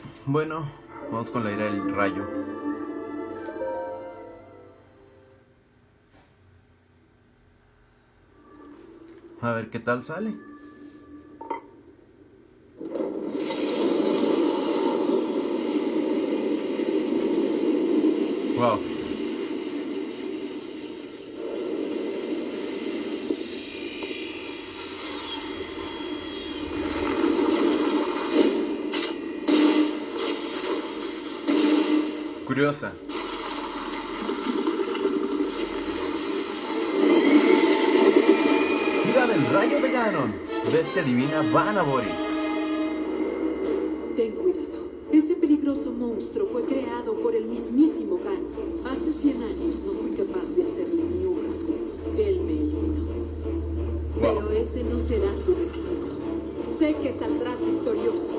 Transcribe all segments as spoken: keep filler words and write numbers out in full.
Bueno, vamos con la ira del rayo. A ver qué tal sale. Wow. Curiosa. Ira del rayo de Ganon. Bestia divina Vanaboris. Ten cuidado. Ese peligroso monstruo fue creado por el mismísimo Ganon. Hace cien años no fui capaz de hacerle ni un rasguño. Él me eliminó. Wow. Pero ese no será tu destino. Sé que saldrás victorioso.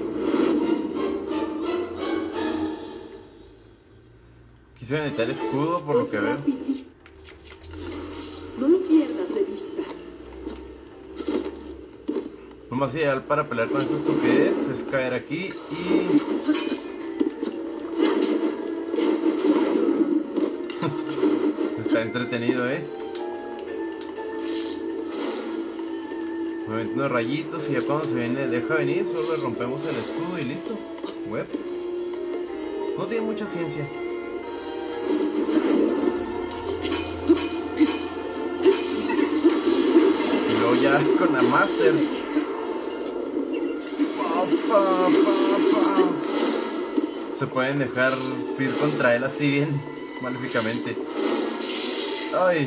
Quisieron editar escudo por lo Es que veo. rapidísimo. No lo pierdas de vista. Lo más ideal para pelear con esta estupidez es caer aquí y... Está entretenido, ¿eh? Me avento unos rayitos y ya cuando se viene, deja venir, solo le rompemos el escudo y listo. Web. No tiene mucha ciencia. Y luego ya con la Master. Pa, pa, pa, pa. Se pueden dejar ir contra él así bien maléficamente. Ay.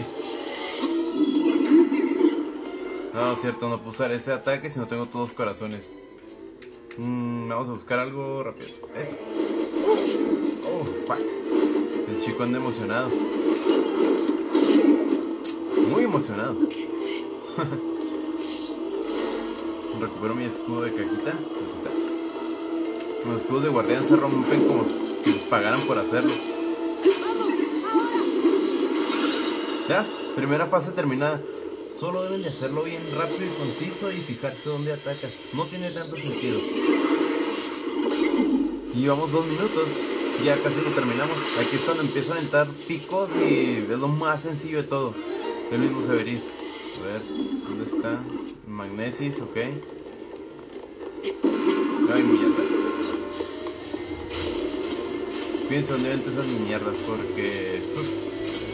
No, es cierto, no puedo usar ese ataque si no tengo todos los corazones. Mm, vamos a buscar algo rápido. Esto. Oh, fuck. El chico anda emocionado. Muy emocionado. Recupero mi escudo de cajita. Aquí está. Los escudos de guardián se rompen como si les pagaran por hacerlo. Ya, primera fase terminada. Solo deben de hacerlo bien rápido y conciso y fijarse dónde ataca. No tiene tanto sentido. Y llevamos dos minutos. Ya casi lo terminamos. Aquí es cuando empiezo a aventar picos y es lo más sencillo de todo. El mismo Severir. A ver, ¿dónde está? Magnesis, ok. Ay, mierda. Pienso dónde ven esas mierdas porque... Uf.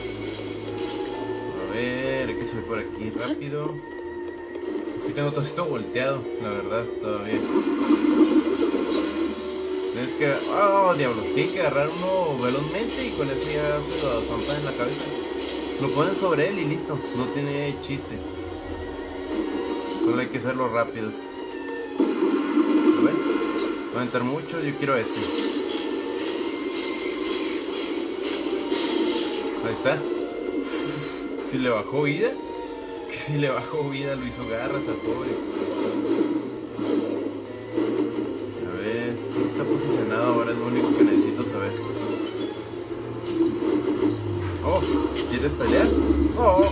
A ver, hay que subir por aquí rápido. Es que tengo todo esto volteado, la verdad, todavía. Es que... Oh, diablos, tienen que agarrar uno velozmente y con eso ya se lo zampan en la cabeza. Lo ponen sobre él y listo, no tiene chiste. Solo hay que hacerlo rápido. A ver, va a entrar mucho, yo quiero este. Ahí está. Si le bajó vida, que si le bajó vida lo hizo garras al pobre. A ver, ¿cómo está posicionado ahora? Es lo único que necesito saber. Oh, ¿quieres pelear? Oh.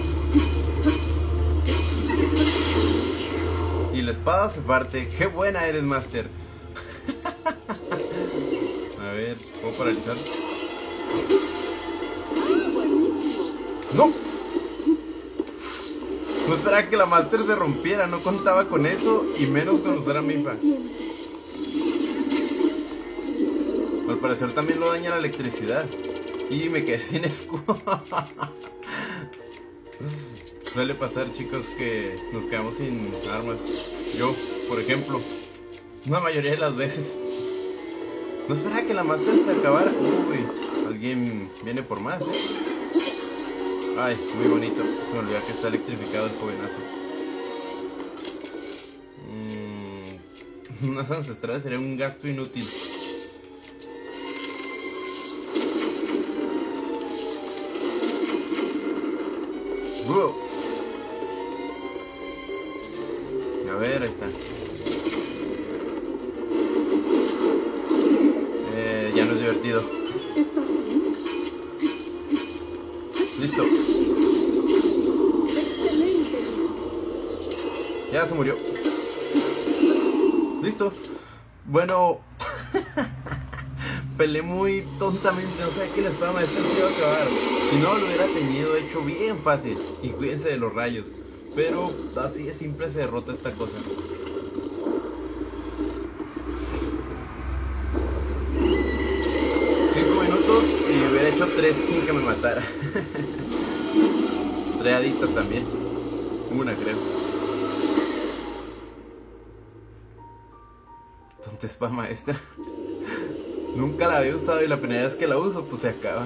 Y la espada se parte. ¡Qué buena eres, Master! A ver, ¿puedo paralizar? ¡No! No esperaba que la Master se rompiera, no contaba con eso y menos con usar a Mipha. Al parecer también lo daña la electricidad. Y me quedé sin escudo. Suele pasar, chicos, que nos quedamos sin armas. Yo, por ejemplo, una mayoría de las veces. No esperaba que la Master se acabara. Uy, alguien viene por más, ¿eh? Ay, muy bonito. Me olvidé que está electrificado el jovenazo. Mm, unas ancestrales sería un gasto inútil. Wow. A ver, ahí está. Eh, ya no es divertido. ¿Estás bien? Listo. Excelente. Ya se murió. Listo. Bueno. peleé muy tontamente, no sabía que la espada maestra se iba a acabar. Si no, lo hubiera tenido hecho bien fácil. Y cuídense de los rayos. Pero así de simple se derrota esta cosa. Cinco minutos y hubiera hecho tres sin que me matara. Tres adictas también. Una creo. Tonta espada maestra. Nunca la había usado y la primera vez que la uso pues se acaba.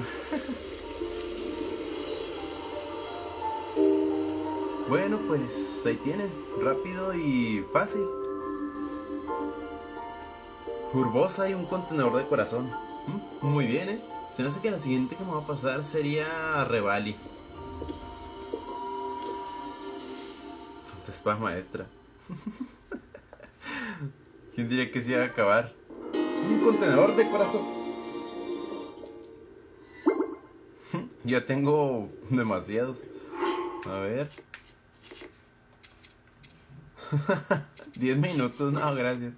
Bueno, pues ahí tienen, rápido y fácil. Urbosa y un contenedor de corazón. ¿Mm? Muy bien, eh. Se me hace que la siguiente que me va a pasar sería Revali. Tonta espada maestra. ¿Quién diría que se iba a acabar? Un contenedor de corazón. Ya tengo demasiados. A ver. diez minutos, no, gracias.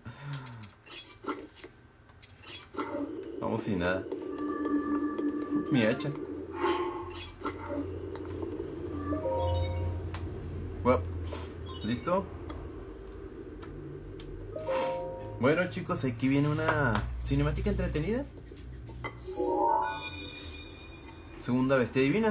Vamos sin nada. Mi hacha. Bueno, ¿listo? Bueno, chicos, aquí viene una cinemática entretenida. Segunda bestia divina.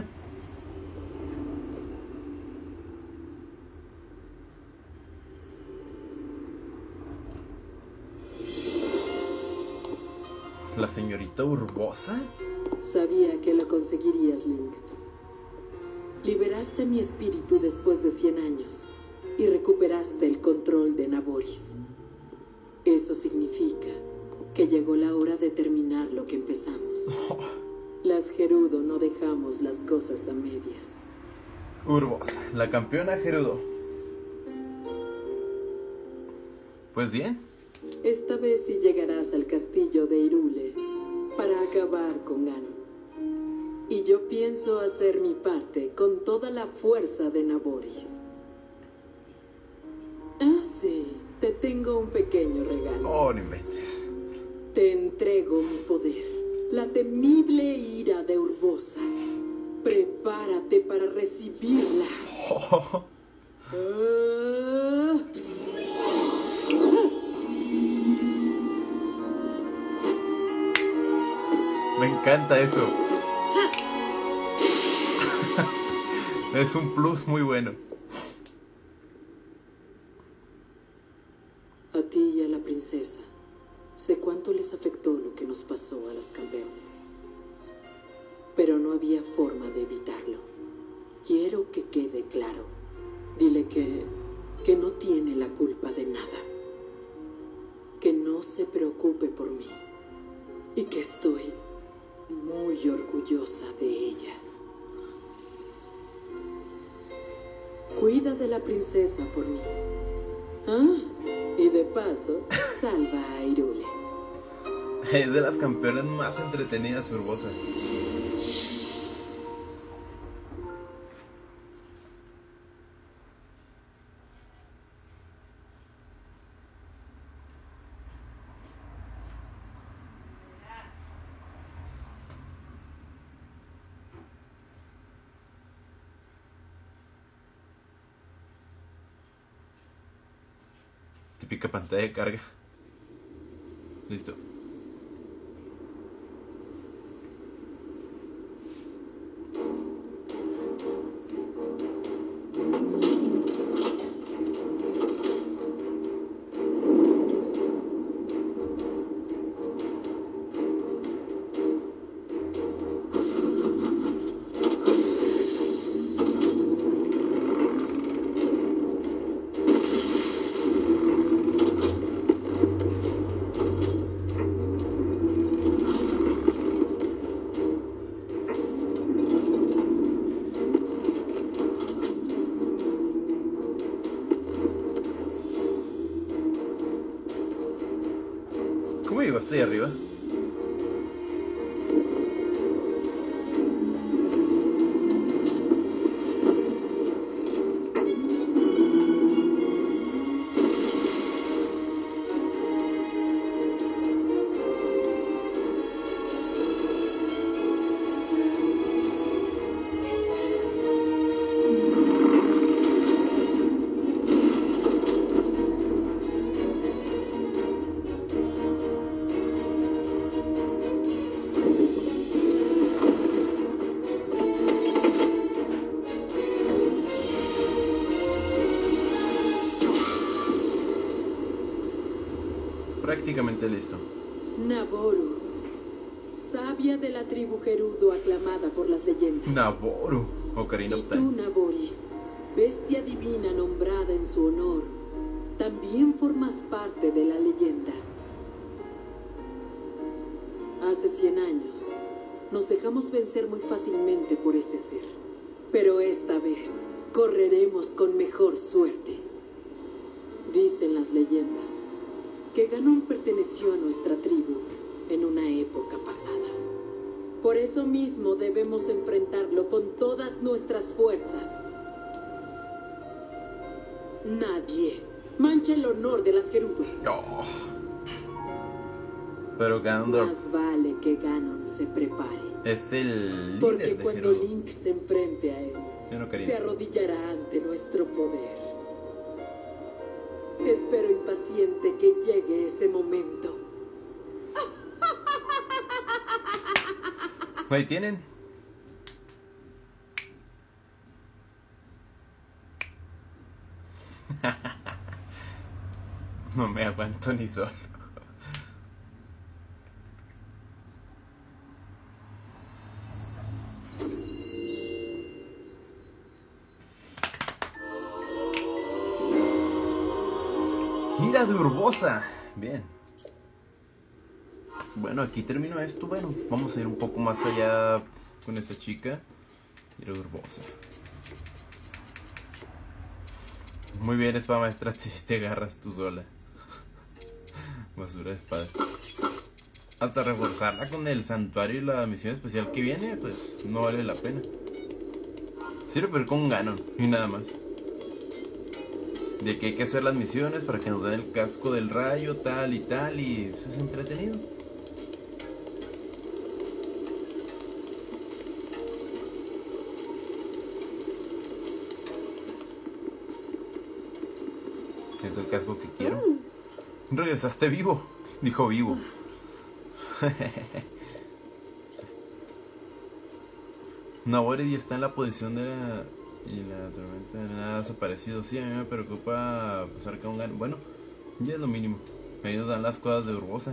¿La señorita Urbosa? Sabía que lo conseguirías, Link. Liberaste mi espíritu después de cien años y recuperaste el control de Naboris. Eso significa que llegó la hora de terminar lo que empezamos. Oh. Las Gerudo no dejamos las cosas a medias. Urbosa, la campeona Gerudo. Pues bien. Esta vez sí llegarás al castillo de Hyrule para acabar con Ganon. Y yo pienso hacer mi parte con toda la fuerza de Naboris. Ah, sí. Te tengo un pequeño regalo. Oh, no inventes. Te entrego mi poder. La temible ira de Urbosa. Prepárate para recibirla. Oh. Ah. Me encanta eso. Es un plus muy bueno. A ti y a la princesa, sé cuánto les afectó lo que nos pasó a los campeones. Pero no había forma de evitarlo. Quiero que quede claro. Dile que, que no tiene la culpa de nada. Que no se preocupe por mí. Y que estoy muy orgullosa de ella. Cuida de la princesa por mí. Ah, y de paso, salva a Hyrule. Es de las campeonas más entretenidas, Urbosa. Típica pantalla de carga. Listo. ¿Cómo llegó hasta ahí arriba? prácticamente listo. Naboru, sabia de la tribu Gerudo aclamada por las leyendas. Naboru, Ocarina Y of tú, Time. Naboris, bestia divina nombrada en su honor, también formas parte de la leyenda. Hace cien años, nos dejamos vencer muy fácilmente por ese ser. Pero esta vez, correremos con mejor suerte. Dicen las leyendas que Ganon perteneció a nuestra tribu en una época pasada. Por eso mismo debemos enfrentarlo con todas nuestras fuerzas. Nadie mancha el honor de las Gerudo. Oh. Pero Ganondorf Más vale que Ganon se prepare. es el líder Porque de cuando Gerudo. Link se enfrente a él, Yo no quería. se arrodillará ante nuestro poder. Espero impaciente que llegue ese momento. Ahí tienen. No me aguanto ni solo. Ira de Urbosa. Bien. Bueno, aquí termino esto. Bueno, vamos a ir un poco más allá con esta chica. Ira de Urbosa. Muy bien, espada maestra, si te agarras tú sola. Basura de espada. Hasta reforzarla con el santuario y la misión especial que viene, pues no vale la pena. Sirve pero con un Ganon y nada más. De que hay que hacer las misiones para que nos den el casco del rayo, tal y tal, y eso es entretenido. Este es el casco que quiero. Regresaste vivo, dijo vivo. Naboris ya está en la posición de la... Y la tormenta de nada ha desaparecido. Sí, a mí me preocupa pasar con un Ganon. Bueno, ya es lo mínimo. Me nos dan las cosas de Urbosa.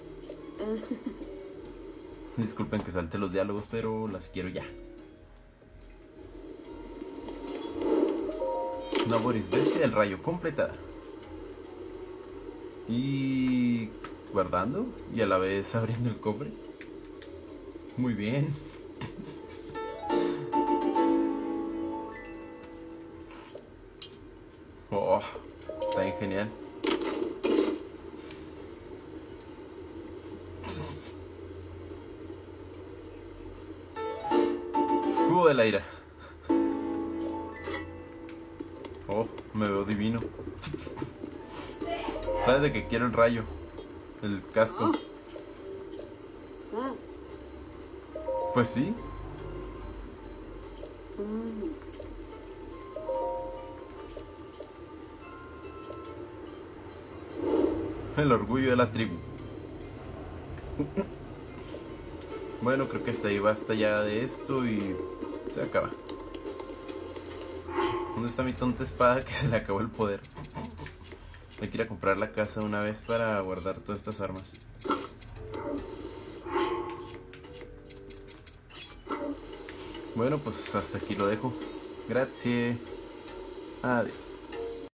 Disculpen que salte los diálogos, pero las quiero ya. Naboris, bestia del rayo, completada. Y... guardando y a la vez abriendo el cofre. Muy bien. Oh, está bien genial. Escudo de la ira. Oh, me veo divino. ¿Sabes de qué quiero el rayo? El casco. Sad. Pues sí. Mm. El orgullo de la tribu. Bueno, creo que hasta ahí basta ya de esto y se acaba. ¿Dónde está mi tonta espada que se le acabó el poder? Hay que ir a comprar la casa una vez para guardar todas estas armas. Bueno, pues hasta aquí lo dejo. Gracias. Adiós.